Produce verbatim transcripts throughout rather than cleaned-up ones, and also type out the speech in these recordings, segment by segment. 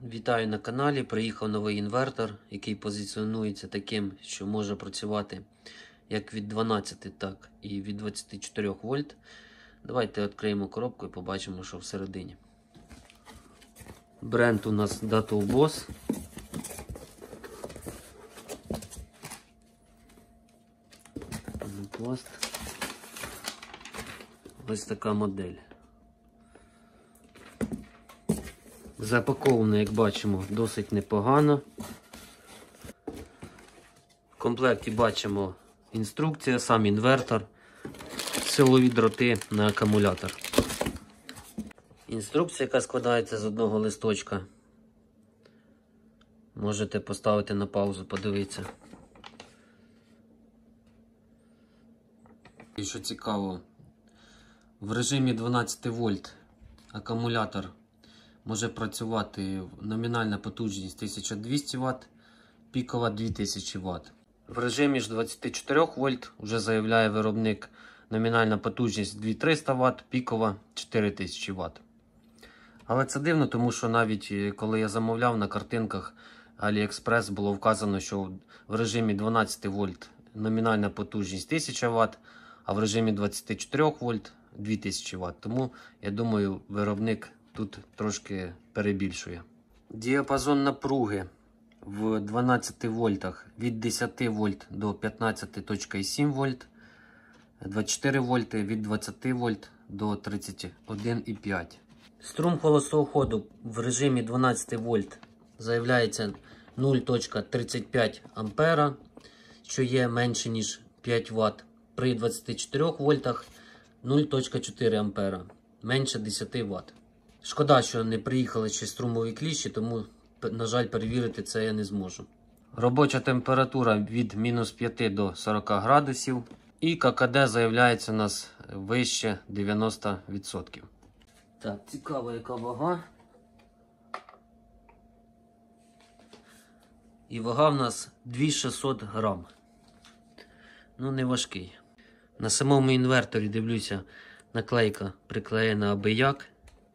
Вітаю на каналі. Приїхав новий інвертор, який позиціонується таким, що може працювати як від дванадцяти, так і від двадцяти чотирьох вольт. Давайте відкриємо коробку і побачимо, що всередині. Бренд у нас Dattelbos. Пласт. Ось така модель. Запаковано, як бачимо, досить непогано. В комплекті бачимо інструкція, сам інвертор, силові дроти на акумулятор. Інструкція, яка складається з одного листочка. Можете поставити на паузу, подивитися. І що цікаво, в режимі дванадцять вольт акумулятор може працювати номінальна потужність тисяча двісті ватт, пікова дві тисячі ватт. В режимі ж двадцяти чотирьох вольт вже заявляє виробник номінальна потужність дві тисячі триста ватт, пікова чотири тисячі ватт. Але це дивно, тому що навіть коли я замовляв на картинках AliExpress було вказано, що в режимі дванадцять вольт номінальна потужність тисяча ватт, а в режимі двадцяти чотирьох вольт дві тисячі ватт. Тому, я думаю, виробник тут трошки перебільшує. Діапазон напруги в дванадцяти вольтах від десяти вольт до п'ятнадцяти цілих сім вольт, двадцять чотири вольти від двадцяти вольт до тридцяти одного цілих п'ять. Струм холостого ходу в режимі дванадцять вольт заявляється нуль цілих тридцять п'ять ампера, що є менше ніж п'ять ватт. При двадцяти чотирьох вольтах нуль цілих чотири ампера, менше десяти ватт. Шкода, що не приїхали ще струмові кліщі, тому, на жаль, перевірити це я не зможу. Робоча температура від мінус п'яти до сорока градусів. І ККД заявляється у нас вище дев'яноста відсотків. Так, цікаво, яка вага. І вага в нас дві тисячі шістсот грам. Ну, не важкий. На самому інверторі, дивлюся, наклейка приклеєна аби як.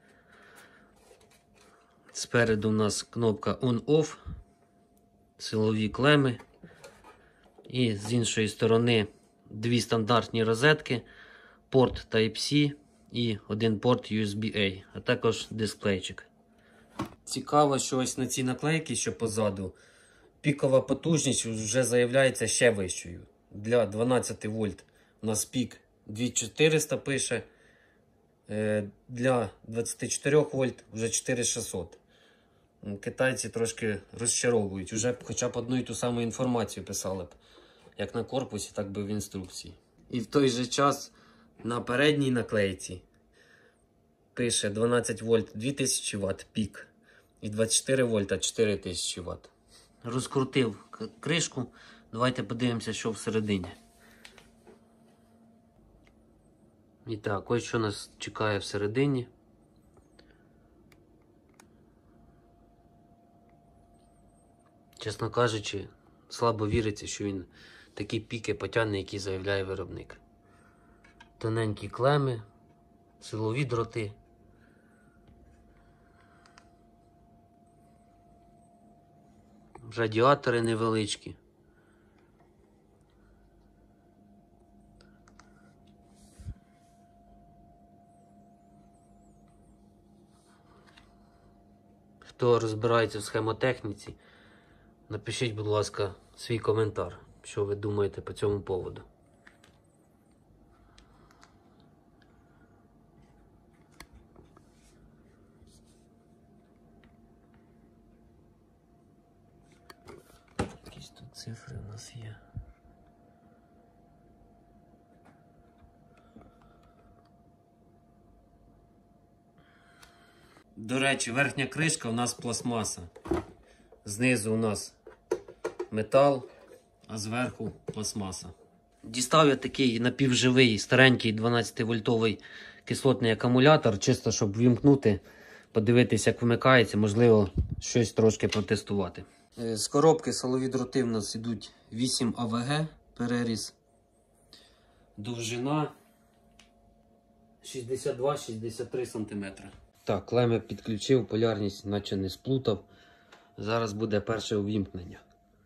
Спереду у нас кнопка On-Off, силові клеми. І з іншої сторони дві стандартні розетки, порт Type-C і один порт ю ес бі-A, а також дисплейчик. Цікаво, що ось на цій наклейці, що позаду, пікова потужність вже заявляється ще вищою. Для дванадцяти вольт у нас пік дві тисячі чотириста пише, для двадцяти чотирьох вольт вже чотири тисячі шістсот. Китайці трошки розчаровують, вже б хоча б одну і ту саму інформацію писали б, як на корпусі, так би в інструкції. І в той же час на передній наклейці пише дванадцять вольт дві тисячі ватт пік і двадцять чотири вольта чотири тисячі ватт. Розкрутив кришку, давайте подивимося, що всередині. І так, ось що нас чекає всередині. Чесно кажучи, слабо віриться, що він такі піки потягне, які заявляє виробник. Тоненькі клеми, силові дроти. Радіатори невеличкі. Хто розбирається в схемотехніці, напишіть, будь ласка, свій коментар, що ви думаєте по цьому поводу. Якісь тут цифри у нас є. До речі, верхня кришка у нас пластмаса. Знизу у нас метал, а зверху пластмаса. Дістав я такий напівживий старенький дванадцятивольтовий кислотний акумулятор, чисто щоб вімкнути, подивитися, як вмикається, можливо, щось трошки протестувати. З коробки силові дроти в нас йдуть вісім а ве ге переріз, довжина шістдесят два шістдесят три сантиметри. Так, клеми підключив, полярність наче не сплутав. Зараз буде перше увімкнення.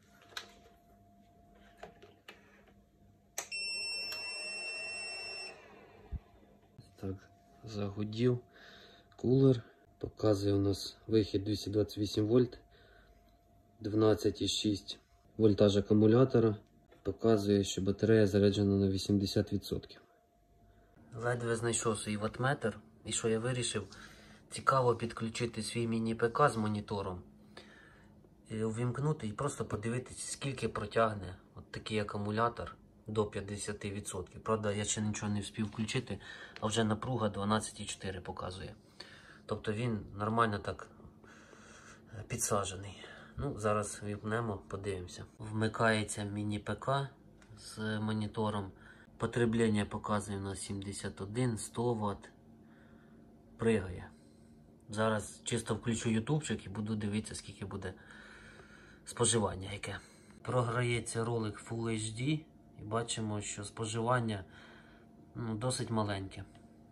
Так, загудів кулер. Показує у нас вихід двісті двадцять вісім вольт, дванадцять і шість вольтаж акумулятора. Показує, що батарея заряджена на вісімдесят відсотків. Ледве знайшов свій ваттметр. І що я вирішив? Цікаво підключити свій міні-ПК з монітором, і увімкнути і просто подивитися, скільки протягне от такий акумулятор до п'ятдесят відсотків. Правда, я ще нічого не встиг включити, а вже напруга дванадцять і чотири показує. Тобто він нормально так підсаджений. Ну, зараз вімкнемо, подивимося. Вмикається міні-ПК з монітором. Потреблення показує на сімдесят один, сто ватт. Пригає. Зараз чисто включу ютубчик і буду дивитися, скільки буде споживання яке. Програється ролик Full ейч ді і бачимо, що споживання ну, досить маленьке.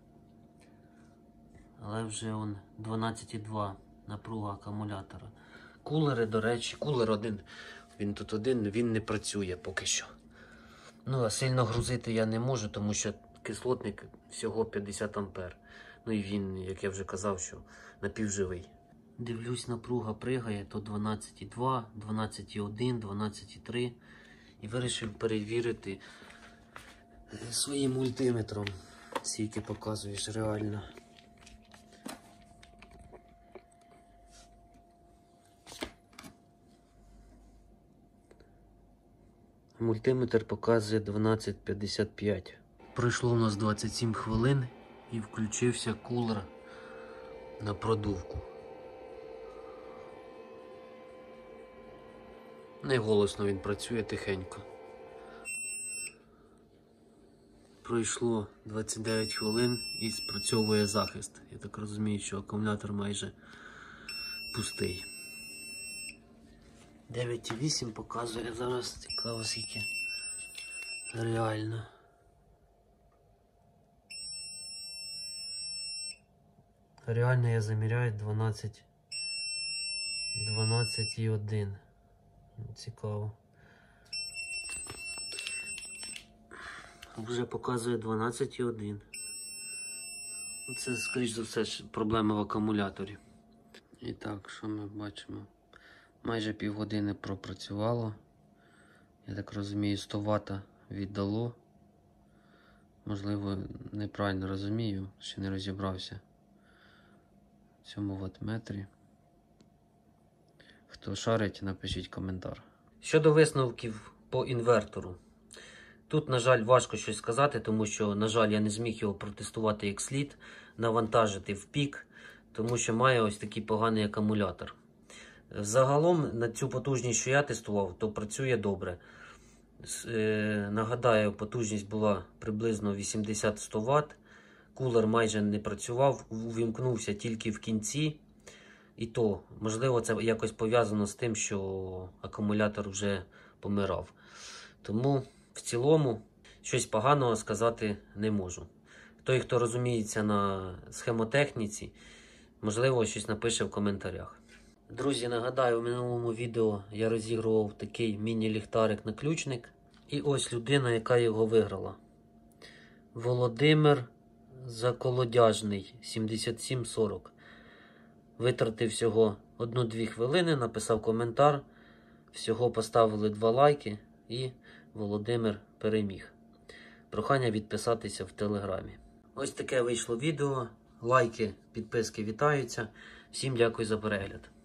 Але вже он дванадцять і два напруга акумулятора. Кулери, до речі, кулер один, він тут один, він не працює поки що. Ну, а сильно грузити я не можу, тому що кислотник всього п'ятдесят ампер. Ну і він, як я вже казав, що напівживий. Дивлюсь, напруга пригає, то дванадцять і два, дванадцять і один, дванадцять і три. І вирішив перевірити своїм мультиметром, скільки показуєш реально. Мультиметр показує дванадцять п'ятдесят п'ять. Пройшло у нас двадцять сім хвилин і включився кулер на продувку. Не голосно він працює, тихенько. Пройшло двадцять дев'ять хвилин і спрацьовує захист. Я так розумію, що акумулятор майже пустий. дев'ять і вісім показує зараз, цікаво скільки реально. Реально я заміряю дванадцять, дванадцять і один. Цікаво. Вже показує дванадцять і один. Це, скоріш за все, проблема в акумуляторі. І так, що ми бачимо? Майже півгодини пропрацювало. Я так розумію, сто ватт віддало. Можливо, неправильно розумію, ще не розібрався в цьому ваттметрі. Хто шарить, напишіть коментар. Щодо висновків по інвертору. Тут, на жаль, важко щось сказати, тому що, на жаль, я не зміг його протестувати як слід, навантажити в пік, тому що має ось такий поганий акумулятор. Загалом, на цю потужність, що я тестував, то працює добре. Е, нагадаю, потужність була приблизно вісімдесят сто ватт. Кулер майже не працював, увімкнувся тільки в кінці. І то, можливо, це якось пов'язано з тим, що акумулятор вже помирав. Тому, в цілому, щось поганого сказати не можу. Той, хто розуміється на схемотехніці, можливо, щось напише в коментарях. Друзі, нагадаю, в минулому відео я розігрував такий міні-ліхтарик-наключник. І ось людина, яка його виграла. Володимир Заколодяжний, сімдесят сім сорок. Витратив всього одну-дві хвилини, написав коментар. Всього поставили два лайки і Володимир переміг. Прохання відписатися в Телеграмі. Ось таке вийшло відео. Лайки, підписки вітаються. Всім дякую за перегляд.